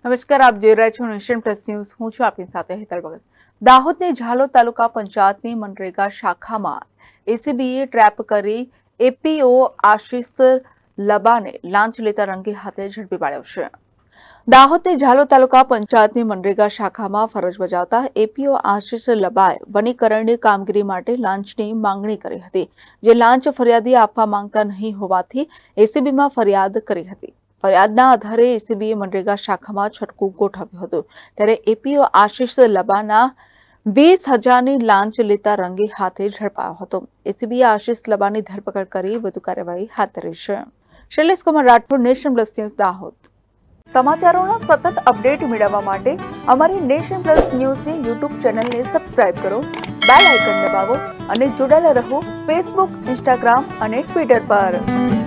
નમસ્કાર, આપ જોઈ રહ્યા છો નેશન પ્લસ ન્યૂઝ। હું છું આપની સાથે હેતલ ભગત। દાહોદની ઝાલોદ તાલુકા પંચાયતની મનરેગા શાખામાં એસીબીએ ટ્રેપ કરી એપીઓ આશિષ લબાને લાંચ લેતા રંગે હાથે ઝડપી પાડ્યો છે। દાહોદની ઝાલોદ તાલુકા પંચાયતની મનરેગા શાખામાં ફરજ બજાવતા એપીઓ આશિષ લબાએ વનીકરણની કામગીરી માટે લાંચની માંગણી કરી હતી, જે લાંચ ફરિયાદી આપવા માંગતા નહીં હોવાથી એસીબીમાં ફરિયાદ કરી હતી। ફરિયાદના આધારે એસીબીએ મનરેગા શાખામાં છટકું ગોઠવ્યું હતું, ત્યારે એપીઓ આશિષ લબાના 20,000ની લાંચ લેતા રંગે હાથે ઝડપાયો હતો। એસીબીએ આશિષ લબાની ધરપકડ કરી વધુ કાર્યવાહી હાથ ધરી છે। Shailesh Kumar Rathod, Nation Plus News, Dahod. સમાચારોના સતત અપડેટ મેળવવા માટે અમારી નેશન પ્લસ ન્યૂઝની યુટ્યુબ ચેનલને સબસ્ક્રાઇબ કરો, બેલ આઇકન દબાવો અને જોડાયેલા રહો ફેસબુક, ઇન્સ્ટાગ્રામ અને ટ્વિટર પર।